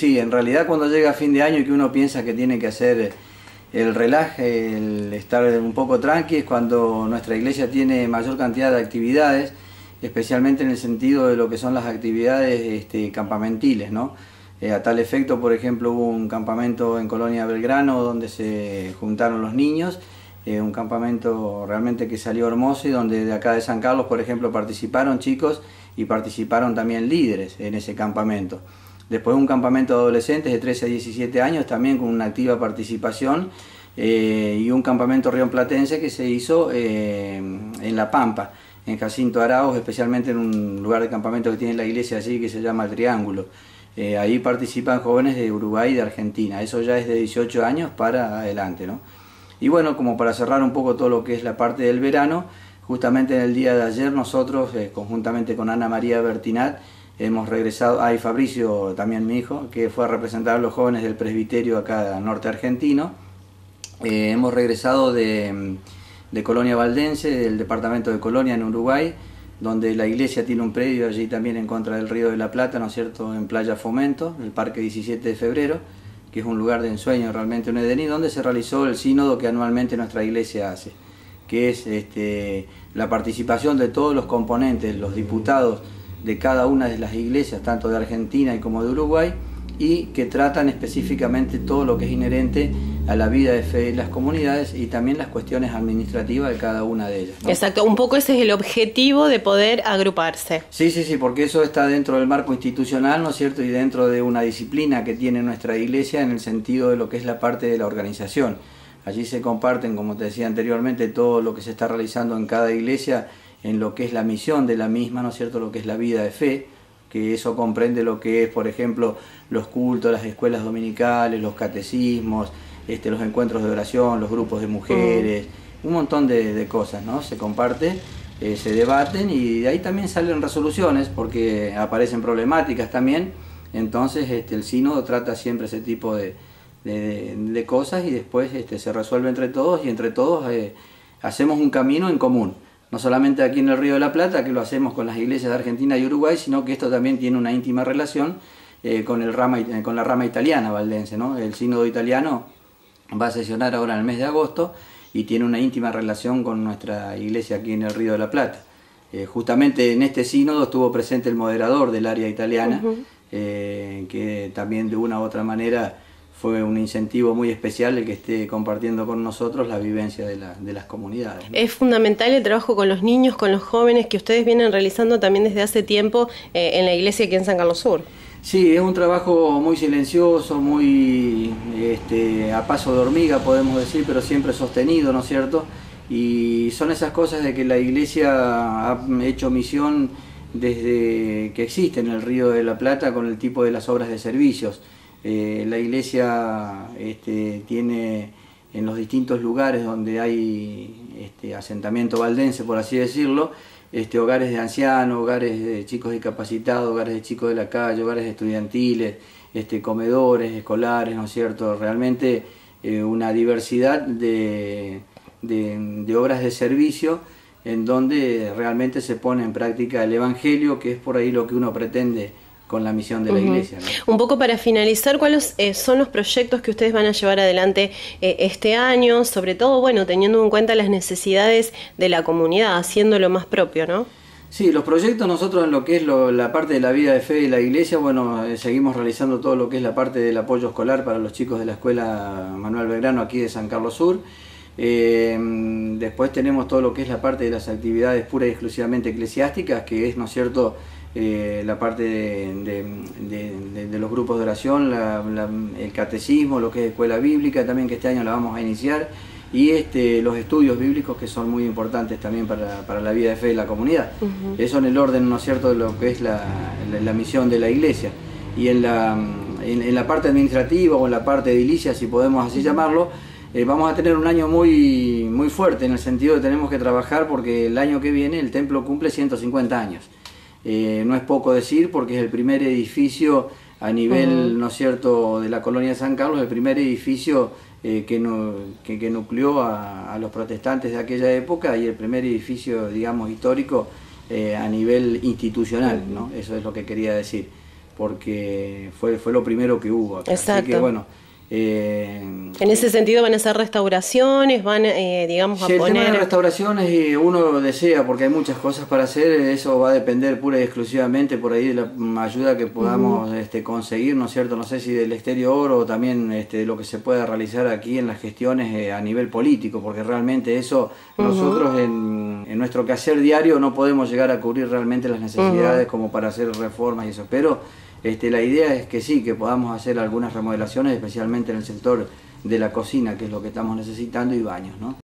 Sí, en realidad cuando llega a fin de año y que uno piensa que tiene que hacer el relaje, el estar un poco tranqui, es cuando nuestra iglesia tiene mayor cantidad de actividades, especialmente en el sentido de lo que son las actividades campamentiles, ¿no? A tal efecto, por ejemplo, hubo un campamento en Colonia Belgrano donde se juntaron los niños, un campamento realmente que salió hermoso y donde de acá de San Carlos, por ejemplo, participaron chicos y participaron también líderes en ese campamento. Después un campamento de adolescentes de 13 a 17 años también con una activa participación y un campamento rionplatense que se hizo en La Pampa, en Jacinto Arauz, especialmente en un lugar de campamento que tiene la iglesia allí que se llama El Triángulo. Ahí participan jóvenes de Uruguay y de Argentina, eso ya es de 18 años para adelante, ¿no? Y bueno, como para cerrar un poco todo lo que es la parte del verano, justamente en el día de ayer nosotros, conjuntamente con Ana María Bertinat, hemos regresado, y Fabricio, también mi hijo, que fue a representar a los jóvenes del presbiterio acá norte argentino. Hemos regresado de Colonia Valdense, del departamento de Colonia en Uruguay, donde la iglesia tiene un predio allí también en contra del Río de la Plata, ¿no es cierto?, en Playa Fomento, el Parque 17 de Febrero, que es un lugar de ensueño, realmente un Edén, y donde se realizó el sínodo que anualmente nuestra iglesia hace, que es la participación de todos los componentes, los diputados de cada una de las iglesias, tanto de Argentina como de Uruguay, y que tratan específicamente todo lo que es inherente a la vida de fe de las comunidades y también las cuestiones administrativas de cada una de ellas, ¿no? Exacto, un poco ese es el objetivo de poder agruparse. Sí, porque eso está dentro del marco institucional, ¿no es cierto?, y dentro de una disciplina que tiene nuestra iglesia en el sentido de lo que es la parte de la organización. Allí se comparten, como te decía anteriormente, todo lo que se está realizando en cada iglesia, en lo que es la misión de la misma, ¿no es cierto?, lo que es la vida de fe, que eso comprende lo que es, por ejemplo, los cultos, las escuelas dominicales, los catecismos, los encuentros de oración, los grupos de mujeres, un montón de cosas, ¿no? Se comparte, se debaten y de ahí también salen resoluciones porque aparecen problemáticas también, entonces el sínodo trata siempre ese tipo de cosas y después se resuelve entre todos y entre todos hacemos un camino en común. No solamente aquí en el Río de la Plata, que lo hacemos con las iglesias de Argentina y Uruguay, sino que esto también tiene una íntima relación con la rama italiana valdense, ¿no? El sínodo italiano va a sesionar ahora en el mes de agosto y tiene una íntima relación con nuestra iglesia aquí en el Río de la Plata. Justamente en este sínodo estuvo presente el moderador del área italiana, que también de una u otra manera fue un incentivo muy especial el que esté compartiendo con nosotros la vivencia de las comunidades, ¿no? Es fundamental el trabajo con los niños, con los jóvenes que ustedes vienen realizando también desde hace tiempo en la iglesia aquí en San Carlos Sur. Sí, es un trabajo muy silencioso, muy a paso de hormiga podemos decir, pero siempre sostenido, ¿no es cierto? Y son esas cosas de que la iglesia ha hecho misión desde que existe en el Río de la Plata con el tipo de las obras de servicios. La iglesia tiene en los distintos lugares donde hay asentamiento valdense, por así decirlo, hogares de ancianos, hogares de chicos discapacitados, hogares de chicos de la calle, hogares estudiantiles, comedores escolares, ¿no es cierto? Realmente una diversidad de obras de servicio en donde realmente se pone en práctica el Evangelio, que es por ahí lo que uno pretende con la misión de la iglesia, ¿no? Un poco para finalizar, ¿cuáles son los proyectos que ustedes van a llevar adelante este año? Sobre todo, bueno, teniendo en cuenta las necesidades de la comunidad, haciéndolo más propio, ¿no? Sí, los proyectos nosotros en lo que es la parte de la vida de fe de la iglesia, bueno, seguimos realizando todo lo que es la parte del apoyo escolar para los chicos de la escuela Manuel Belgrano aquí de San Carlos Sur. Después tenemos todo lo que es la parte de las actividades pura y exclusivamente eclesiásticas, que es, ¿no es cierto?, la parte de los grupos de oración, el catecismo, lo que es escuela bíblica también, que este año la vamos a iniciar, y los estudios bíblicos, que son muy importantes también para la vida de fe de la comunidad. Eso en el orden, ¿no es cierto?, de lo que es la misión de la iglesia. Y en la parte administrativa o en la parte edilicia, si podemos así llamarlo, vamos a tener un año muy, muy fuerte, en el sentido de que tenemos que trabajar porque el año que viene el templo cumple 150 años. No es poco decir porque es el primer edificio a nivel, ¿no es cierto?, de la colonia de San Carlos, el primer edificio que nucleó a los protestantes de aquella época y el primer edificio, digamos, histórico a nivel institucional, ¿no? Eso es lo que quería decir. porque fue lo primero que hubo acá. Exacto. Así que bueno, en ese sentido van a hacer restauraciones, van digamos a el poner... tema de restauraciones uno desea, porque hay muchas cosas para hacer, eso va a depender pura y exclusivamente por ahí de la ayuda que podamos conseguir, ¿no es cierto? No sé si del exterior o también de lo que se pueda realizar aquí en las gestiones a nivel político, porque realmente eso nosotros en nuestro quehacer diario no podemos llegar a cubrir realmente las necesidades como para hacer reformas y eso, pero la idea es que sí, que podamos hacer algunas remodelaciones, especialmente en el sector de la cocina, que es lo que estamos necesitando, y baños, ¿no?